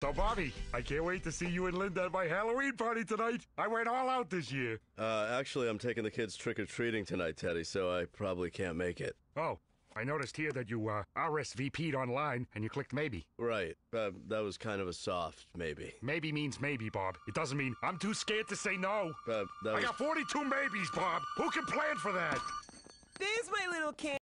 So, Bobby, I can't wait to see you and Linda at my Halloween party tonight. I went all out this year. Actually, I'm taking the kids trick-or-treating tonight, Teddy, so I probably can't make it. Oh, I noticed here that you RSVP'd online and you clicked maybe. Right. That was kind of a soft maybe. Maybe means maybe, Bob. It doesn't mean I'm too scared to say no. I got 42 maybes, Bob. Who can plan for that? There's my little can.